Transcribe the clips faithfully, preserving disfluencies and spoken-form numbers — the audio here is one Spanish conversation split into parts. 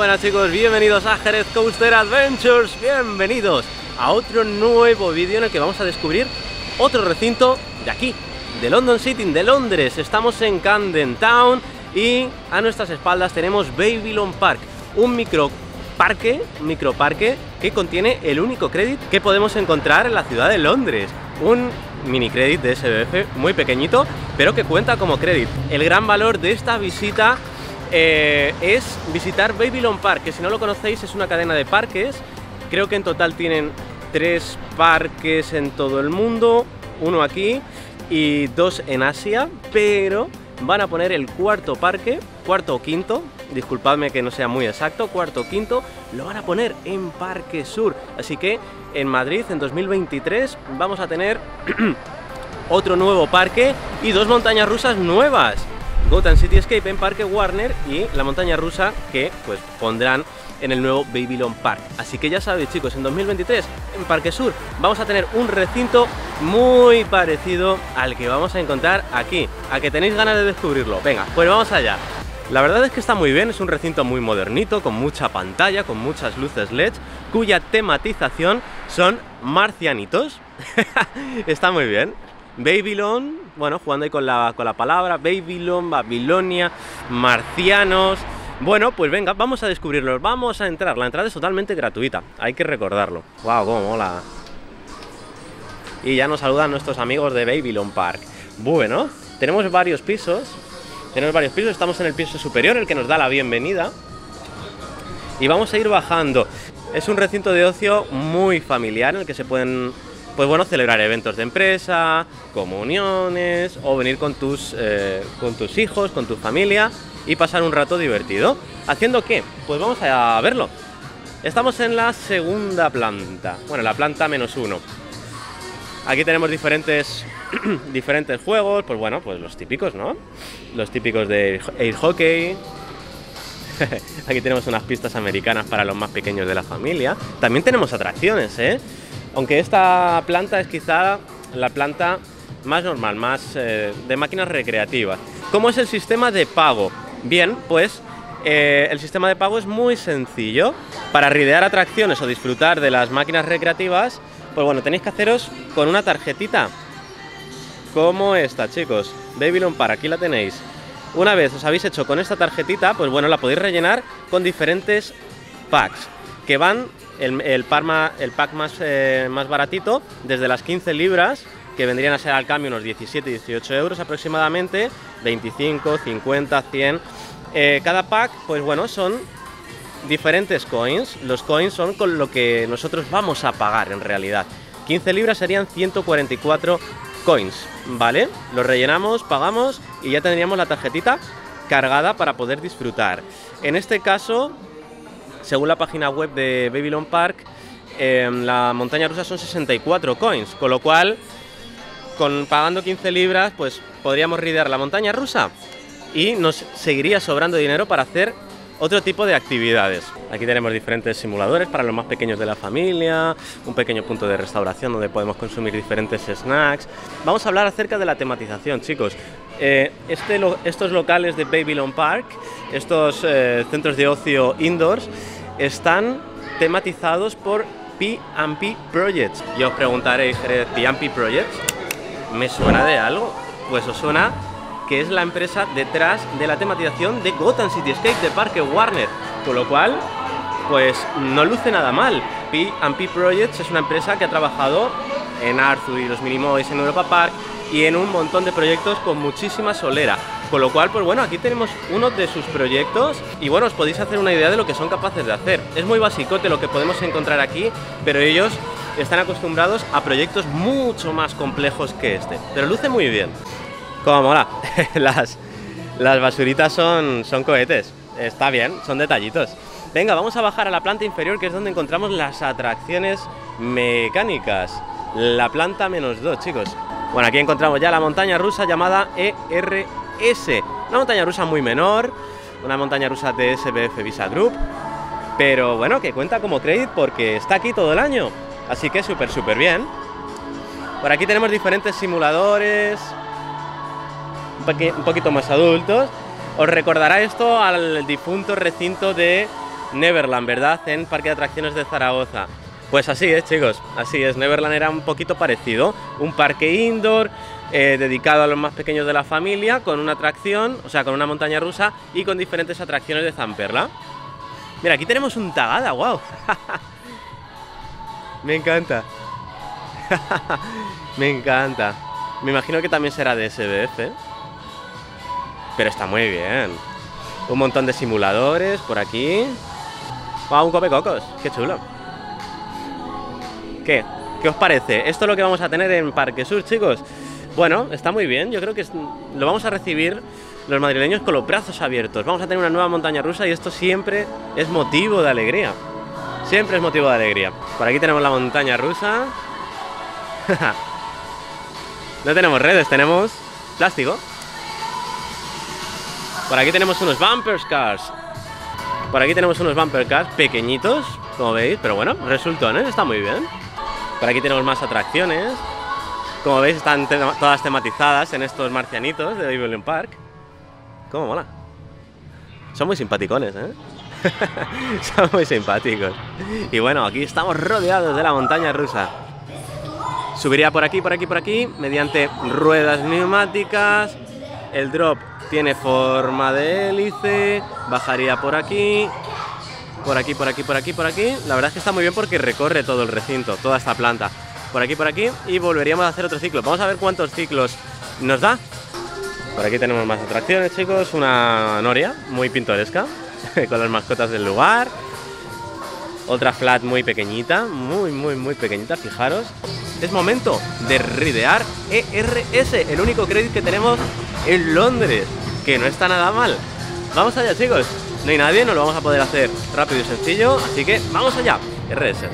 buenas chicos, bienvenidos a Jerez Coaster Adventures, bienvenidos a otro nuevo vídeo en el que vamos a descubrir otro recinto de aquí, de London City, de Londres. Estamos en Camden Town y a nuestras espaldas tenemos Babylon Park, un micro parque, microparque que contiene el único crédito que podemos encontrar en la ciudad de Londres. Un mini credit de S B F muy pequeñito, pero que cuenta como crédito. El gran valor de esta visita eh, es visitar Babylon Park, que si no lo conocéis es una cadena de parques. Creo que en total tienen tres parques en todo el mundo, uno aquí y dos en Asia, pero van a poner el cuarto parque, cuarto o quinto, disculpadme que no sea muy exacto, cuarto o quinto, lo van a poner en Parque Sur. Así que en Madrid en dos mil veintitrés vamos a tener otro nuevo parque y dos montañas rusas nuevas, Gotham City Escape en Parque Warner y la montaña rusa que pues pondrán en el nuevo Babylon Park. Así que ya sabéis chicos, en dos mil veintitrés en Parque Sur vamos a tener un recinto muy parecido al que vamos a encontrar aquí. ¿A que tenéis ganas de descubrirlo? Venga, pues vamos allá. La verdad es que está muy bien, es un recinto muy modernito, con mucha pantalla, con muchas luces L E D, cuya tematización son marcianitos. Está muy bien. Babylon, bueno, jugando ahí con la, con la palabra, Babylon, Babilonia, marcianos. Bueno, pues venga, vamos a descubrirlos, vamos a entrar. La entrada es totalmente gratuita, hay que recordarlo. Wow, cómo mola. Y ya nos saludan nuestros amigos de Babylon Park. Bueno, tenemos varios pisos. Tenemos varios pisos, estamos en el piso superior, el que nos da la bienvenida. Y vamos a ir bajando. Es un recinto de ocio muy familiar en el que se pueden, pues bueno, celebrar eventos de empresa, comuniones o venir con tus, eh, con tus hijos, con tu familia y pasar un rato divertido. ¿Haciendo qué? Pues vamos a verlo. Estamos en la segunda planta, bueno, la planta menos uno. Aquí tenemos diferentes, diferentes juegos, pues bueno, pues los típicos, ¿no? Los típicos de air hockey. Aquí tenemos unas pistas americanas para los más pequeños de la familia. También tenemos atracciones, ¿eh? Aunque esta planta es quizá la planta más normal, más eh, de máquinas recreativas. ¿Cómo es el sistema de pago? Bien, pues eh, el sistema de pago es muy sencillo. Para ridear atracciones o disfrutar de las máquinas recreativas, pues bueno, tenéis que haceros con una tarjetita como esta, chicos. Babylon Park, aquí la tenéis. Una vez os habéis hecho con esta tarjetita, pues bueno, la podéis rellenar con diferentes packs que van, el, el, parma, el pack más, eh, más baratito, desde las quince libras, que vendrían a ser al cambio unos diecisiete, dieciocho euros aproximadamente, veinticinco, cincuenta, cien. Eh, cada pack, pues bueno, son diferentes coins. Los coins son con lo que nosotros vamos a pagar en realidad. quince libras serían ciento cuarenta y cuatro coins, ¿vale? Los rellenamos, pagamos y ya tendríamos la tarjetita cargada para poder disfrutar. En este caso, según la página web de Babylon Park, eh, la montaña rusa son sesenta y cuatro coins, con lo cual, con pagando quince libras, pues podríamos ridear la montaña rusa y nos seguiría sobrando dinero para hacer otro tipo de actividades. Aquí tenemos diferentes simuladores para los más pequeños de la familia, un pequeño punto de restauración donde podemos consumir diferentes snacks. Vamos a hablar acerca de la tematización, chicos. Eh, este lo, estos locales de Babylon Park, estos eh, centros de ocio indoors, están tematizados por P and P Projects. Y os preguntaréis, ¿P and P Projects? ¿Me suena de algo? Pues os suena que es la empresa detrás de la tematización de Gotham City Escape de Parque Warner, con lo cual, pues no luce nada mal. P and P Projects es una empresa que ha trabajado en Arthur y los Minimoys, en Europa Park y en un montón de proyectos con muchísima solera, con lo cual, pues bueno, aquí tenemos uno de sus proyectos y bueno, os podéis hacer una idea de lo que son capaces de hacer. Es muy basicote lo que podemos encontrar aquí, pero ellos están acostumbrados a proyectos mucho más complejos que este, pero luce muy bien. Como mola, las, las basuritas son, son cohetes, está bien, son detallitos. Venga, vamos a bajar a la planta inferior, que es donde encontramos las atracciones mecánicas. La planta menos dos, chicos. Bueno, aquí encontramos ya la montaña rusa llamada E R S. Una montaña rusa muy menor, una montaña rusa de S B F Visa Group, pero bueno, que cuenta como crédito porque está aquí todo el año. Así que súper, súper bien. Por aquí tenemos diferentes simuladores un poquito más adultos. Os recordará esto al difunto recinto de Neverland, ¿verdad? En Parque de Atracciones de Zaragoza. Pues así es, chicos, así es. Neverland era un poquito parecido. Un parque indoor eh, dedicado a los más pequeños de la familia, con una atracción, o sea, con una montaña rusa y con diferentes atracciones de Zamperla. Mira, aquí tenemos un Tagada, wow. Me encanta. Me encanta. Me imagino que también será de S B F. Pero está muy bien. Un montón de simuladores por aquí. Wow, un Copecocos, qué chulo. ¿Qué? ¿Qué os parece? Esto es lo que vamos a tener en Parque Sur, chicos. Bueno, está muy bien. Yo creo que es, lo vamos a recibir los madrileños con los brazos abiertos. Vamos a tener una nueva montaña rusa y esto siempre es motivo de alegría. Siempre es motivo de alegría. Por aquí tenemos la montaña rusa. No tenemos redes, tenemos plástico. Por aquí tenemos unos bumper cars. Por aquí tenemos unos bumper cars pequeñitos, como veis, pero bueno, resultones, está muy bien. Por aquí tenemos más atracciones. Como veis, están te todas tematizadas en estos marcianitos de Babylon Park. Cómo mola. Son muy simpaticones, ¿eh? Son muy simpáticos. Y bueno, aquí estamos rodeados de la montaña rusa. Subiría por aquí, por aquí, por aquí, mediante ruedas neumáticas. El drop tiene forma de hélice. Bajaría por aquí. Por aquí, por aquí, por aquí, por aquí. La verdad es que está muy bien porque recorre todo el recinto, toda esta planta. Por aquí, por aquí. Y volveríamos a hacer otro ciclo. Vamos a ver cuántos ciclos nos da. Por aquí tenemos más atracciones, chicos. Una noria muy pintoresca, con las mascotas del lugar. Otra flat muy pequeñita, muy, muy, muy pequeñita, fijaros. Es momento de ridear E R S, el único crédito que tenemos en Londres, que no está nada mal. Vamos allá, chicos. No hay nadie, no lo vamos a poder hacer rápido y sencillo, así que vamos allá. E R S.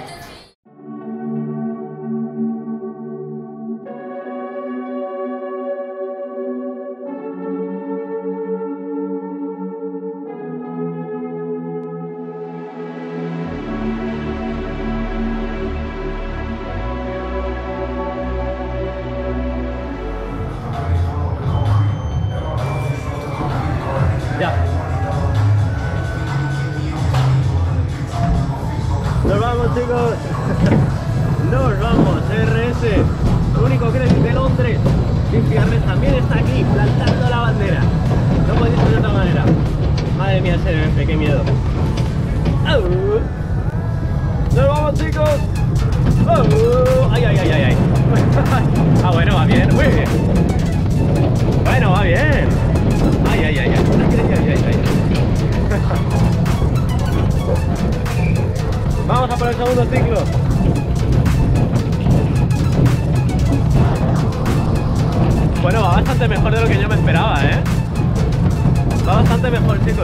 Ya. Nos vamos, chicos. Nos vamos. E R S, único crédito de Londres. Fijarles también está aquí, plantando la bandera. No puede ser de otra manera. Madre mía, S B F, qué miedo. ¡Au! Nos vamos, chicos. ¡Au! ¡Ay, ay, ay, ay, ay! Ah, bueno, va bien. Muy bien. Bueno, va bien. Ay, ay, ay, ay, ay, ay, ay, ay. Vamos a por el segundo ciclo. Bueno, va bastante mejor de lo que yo me esperaba, ¿eh? Va bastante mejor, chicos.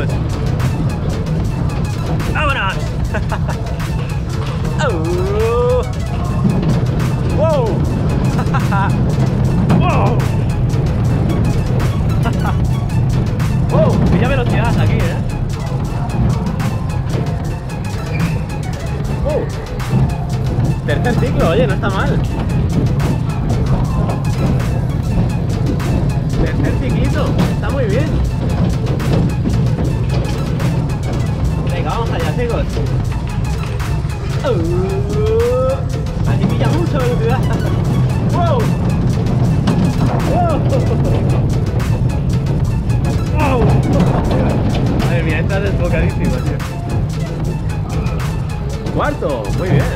¡Vámonos! ¡Oh! ¡Wow! ¡Wow! ¡Wow! Pilla velocidad aquí, ¿eh? ¡Wow! Tercer ciclo, oye, no está mal. Tercer ciclito, está muy bien. Venga, vamos allá, chicos. Uh, aquí pilla mucha velocidad. ¡Wow! ¡Wow! ¡Wow! Madre mía, está desbocadísimo, tío. Cuarto, muy bien.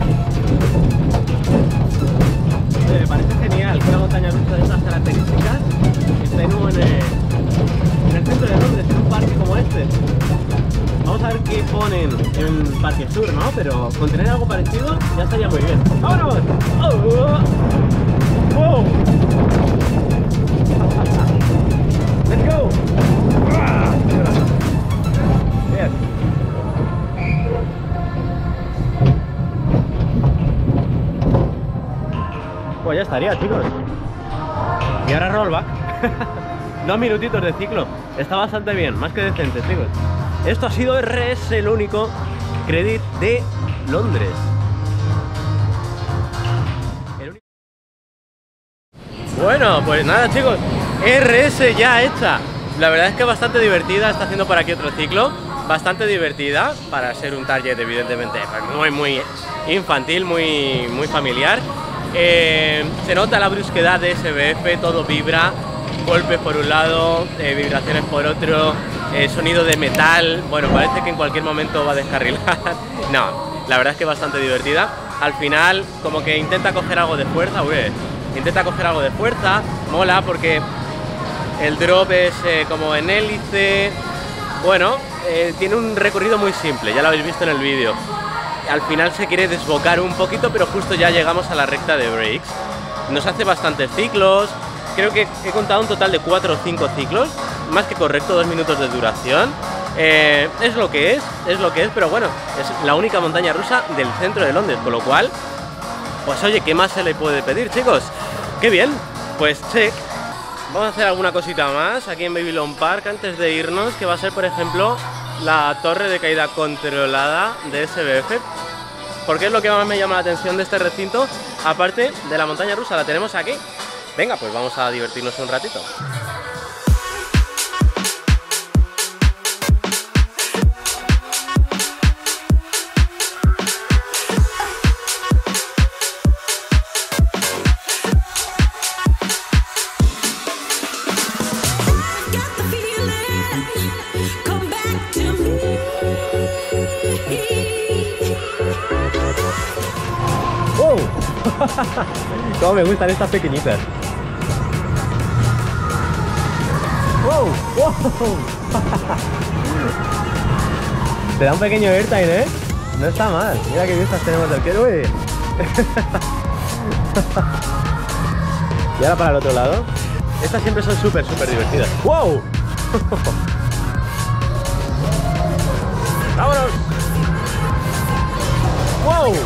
Oye, me parece genial que una montaña rusa de estas características esté en, un, eh, en el centro de Londres, en un parque como este. Vamos a ver qué ponen en Parque Sur, ¿no? Pero con tener algo parecido ya estaría muy bien. ¡Vámonos! ¡Oh! ¡Wow! ¡Let's go! Bien. Pues ya estaría, chicos. Y ahora rollback. Dos minutitos de ciclo. Está bastante bien, más que decente, chicos. Esto ha sido E R S, el único credit de Londres. El único... Bueno, pues nada, chicos. E R S ya hecha. La verdad es que bastante divertida. Está haciendo por aquí otro ciclo. bastante divertida para ser un target evidentemente muy muy infantil, muy, muy familiar. Eh, se nota la brusquedad de S B F, todo vibra, golpes por un lado, eh, vibraciones por otro, eh, sonido de metal, bueno, parece que en cualquier momento va a descarrilar. No, la verdad es que es bastante divertida. Al final como que intenta coger algo de fuerza, uy, intenta coger algo de fuerza, mola porque el drop es eh, como en hélice, bueno, eh, tiene un recorrido muy simple, ya lo habéis visto en el vídeo. Al final se quiere desbocar un poquito, pero justo ya llegamos a la recta de brakes. Nos hace bastantes ciclos, creo que he contado un total de cuatro o cinco ciclos, más que correcto, dos minutos de duración. Eh, es lo que es, es lo que es, pero bueno, es la única montaña rusa del centro de Londres, con lo cual, pues oye, ¿qué más se le puede pedir, chicos? ¡Qué bien! Pues check. Vamos a hacer alguna cosita más aquí en Babylon Park antes de irnos, que va a ser, por ejemplo, la torre de caída controlada de S B F, porque es lo que más me llama la atención de este recinto, aparte de la montaña rusa, la tenemos aquí. Venga, pues vamos a divertirnos un ratito. Cómo me gustan estas pequeñitas. ¡Wow! ¡Wow! Te da un pequeño airtime, ¿eh? No está mal. Mira qué vistas tenemos del que... ¡Uy! Y ahora para el otro lado. Estas siempre son súper, súper divertidas. ¡Wow! ¡Vámonos! ¡Wow!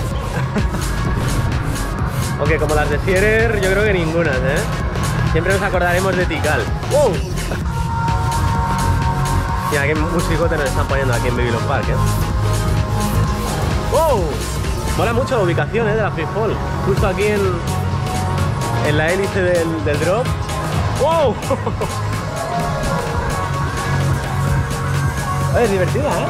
Aunque como las de Sierrer, yo creo que ninguna, ¿eh? Siempre nos acordaremos de Tikal. ¡Wow! Mira, qué musicote nos están poniendo aquí en Babylon Park, ¿eh? ¡Wow! Mola mucho la ubicación, ¿eh? De la freefall. Justo aquí en, en la hélice del, del drop. ¡Wow! Es divertida, ¿eh?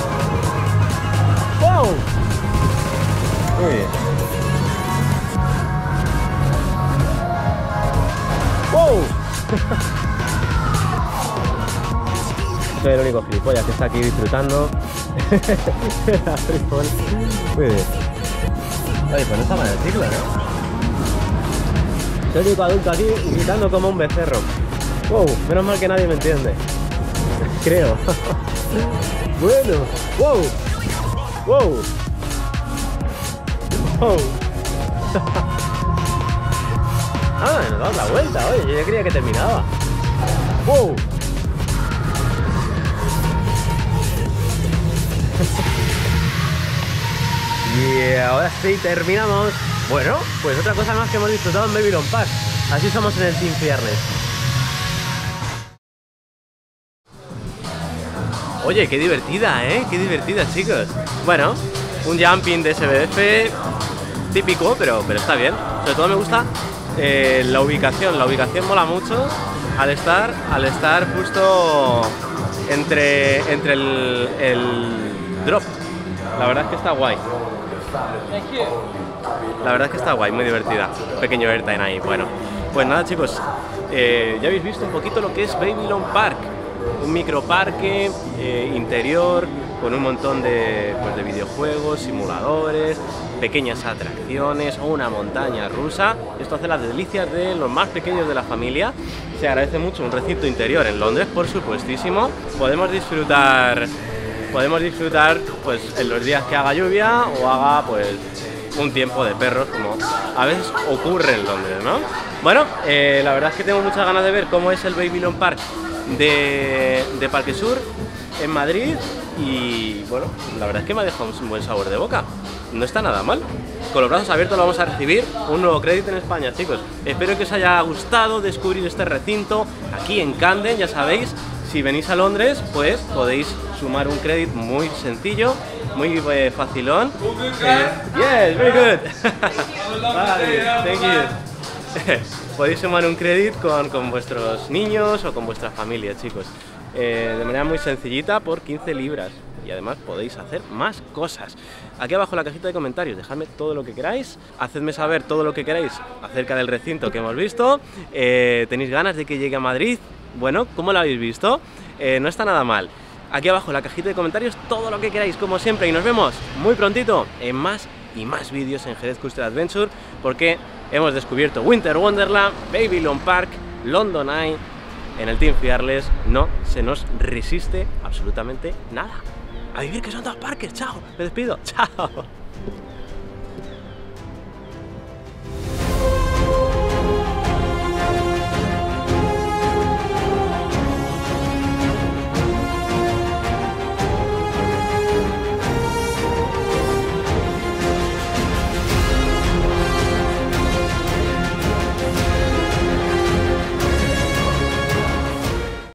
¡Wow! Muy bien. ¡Wow! Soy el único gilipollas que está aquí disfrutando. La freefall. Muy bien. Oye, pues no está mal el ciclo, ¿no? Soy el único adulto aquí gritando como un becerro. ¡Wow! Menos mal que nadie me entiende. Creo. Bueno. ¡Wow! ¡Wow! ¡Wow! Ah, nos damos la vuelta, oye, yo ya creía que terminaba. ¡Wow! Y ahora sí, terminamos. Bueno, pues otra cosa más que hemos disfrutado en Babylon Park. Así somos en el Team Fairness. Oye, qué divertida, ¿eh? Qué divertida, chicos. Bueno, un jumping de S B F típico, pero, pero está bien. Sobre todo me gusta Eh, la ubicación, la ubicación mola mucho al estar, al estar justo entre, entre el, el drop. La verdad es que está guay. La verdad es que está guay, muy divertida. Un pequeño airtime ahí. Bueno, pues nada, chicos, eh, ya habéis visto un poquito lo que es Babylon Park. Un microparque eh, interior con un montón de, pues, de videojuegos, simuladores, pequeñas atracciones, una montaña rusa. Esto hace las delicias de los más pequeños de la familia. Se agradece mucho un recinto interior en Londres, por supuestísimo. Podemos disfrutar, podemos disfrutar pues, en los días que haga lluvia o haga pues, un tiempo de perros, como a veces ocurre en Londres, ¿no? Bueno, eh, la verdad es que tengo muchas ganas de ver cómo es el Babylon Park de, de Parque Sur en Madrid. Y bueno, la verdad es que me ha dejado un buen sabor de boca. No está nada mal. Con los brazos abiertos lo vamos a recibir un nuevo crédito en España, chicos. Espero que os haya gustado descubrir este recinto aquí en Camden. Ya sabéis, si venís a Londres, pues podéis sumar un crédito muy sencillo, muy eh, facilón. Eh, yes, very good. Vale, thank you. Podéis sumar un crédito con, con vuestros niños o con vuestra familia, chicos. Eh, de manera muy sencillita por quince libras. y además podéis hacer más cosas. Aquí abajo en la cajita de comentarios dejadme todo lo que queráis, hacedme saber todo lo que queráis acerca del recinto que hemos visto. Eh, ¿tenéis ganas de que llegue a Madrid? Bueno, ¿cómo lo habéis visto? Eh, no está nada mal. Aquí abajo en la cajita de comentarios todo lo que queráis, como siempre, y nos vemos muy prontito en más y más vídeos en Jerez Coaster Adventure, porque hemos descubierto Winter Wonderland, Babylon Park, London Eye. En el Team Fearless no se nos resiste absolutamente nada. A vivir, que son dos parques. Chao, me despido. Chao.